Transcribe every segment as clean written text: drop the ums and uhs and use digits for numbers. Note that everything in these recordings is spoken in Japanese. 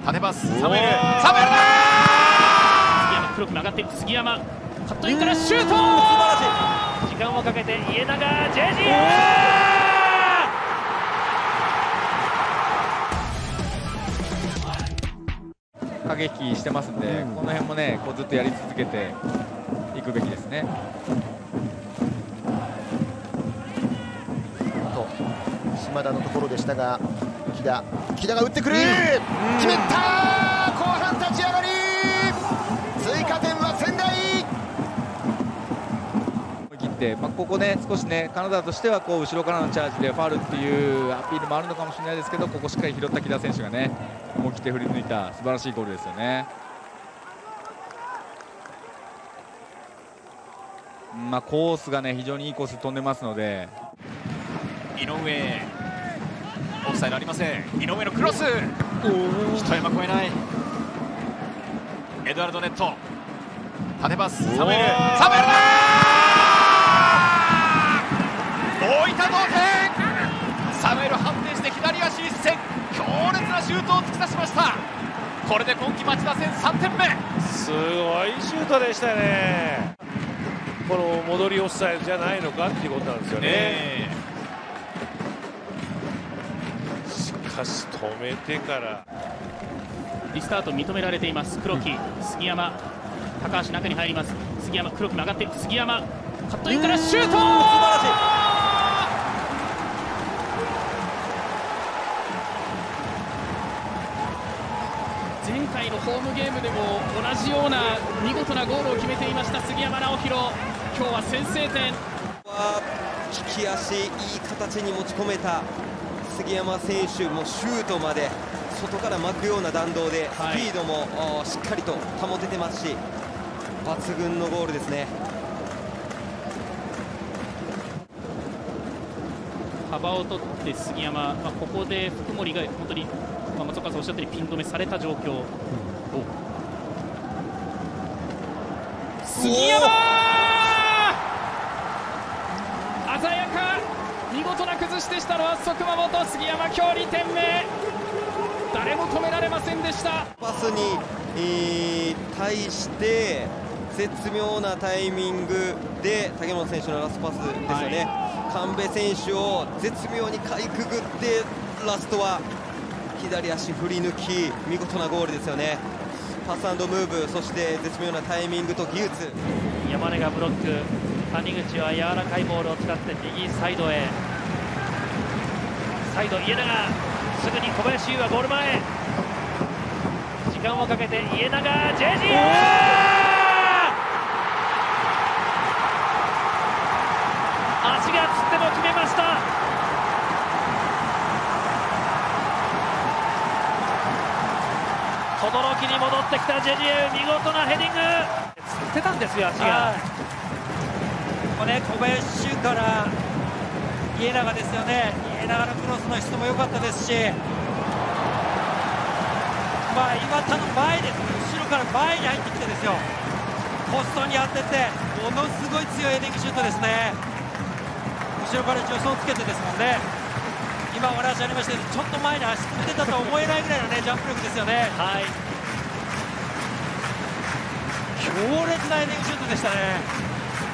縦パス、サムエルだー。杉山、黒く曲がっていく杉山、カットインからシュート。素晴らしい。時間をかけて家長、ジェジー。 駆け引きしてますんで、この辺もね、こうずっとやり続けていくべきですね。 島田のところでしたが、木田が打ってくる、決めたー。後半立ち上がり、追加点は仙台。 思い切って、ここね、少しね、金沢としてはこう後ろからのチャージでファウルっていうアピールもあるのかもしれないですけど、ここしっかり拾った木田選手がね、思い切って振り抜いた素晴らしいゴールですよね。コースがね、非常にいいコース飛んでますので。 井上、オフサイドありません。井上のクロス、一山越えない。エドワルドネット、縦パス、サムエルだー。大分同点。サムエル反転して左足一閃、強烈なシュートを突き刺しました。これで今季町田戦3点目。 すごいシュートでしたね。この戻りオフサイドじゃないのかっていうことなんですよね。しかし止めてからリスタート認められています。黒木、杉山、高橋中に入ります。杉山、黒く曲がっていく杉山、カットインからシュート。素晴らしい。前回のホームゲームでも同じような見事なゴールを決めていました杉山直弘。今日は先制点。 利き足、いい形に持ち込めた杉山選手もシュートまで外から巻くような弾道で、スピードもしっかりと保ててますし、抜群のゴールですね。 幅を取って杉山、ここで福森が本当に、松岡さんおっしゃったようにピン止めされた状況。杉山、鮮やか、見事な崩しでしたのは熊本。杉山、今日2点目。誰も止められませんでした。 パスに、対して絶妙なタイミングで竹本選手のラストパスですよね。神戸選手を絶妙にかいくぐってラストは左足振り抜き、見事なゴールですよね。パス&ムーブ、そして絶妙なタイミングと技術。 山根がブロック、谷口は柔らかいボールを使って右サイドへ。サイド家長、すぐに小林優はゴール前。時間をかけて家長、ジェジー。足がつっても決めました。轟に戻ってきたジェジエウ、見事なヘディング。つってたんですよ、足が。 これ小林から家長ですよね。家長のクロスの質も良かったですし、岩田の前です。後ろから前に入ってきてですよ、ポストに当ててものすごい強いヘディングシュートですね。後ろから助走をつけてですもんね。今お話ありましたけど、ちょっと前に足つってたとは思えないぐらいのね、ジャンプ力ですよね。強烈なヘディングシュートでしたね。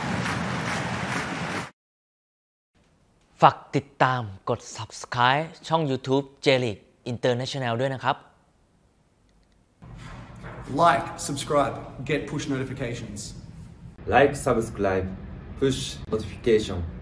ฝากติดตามกด Subscribe ช่อง YouTube J-League International ด้วยนะครับ Like, subscribe, get push notifications. Like, subscribe, push notification.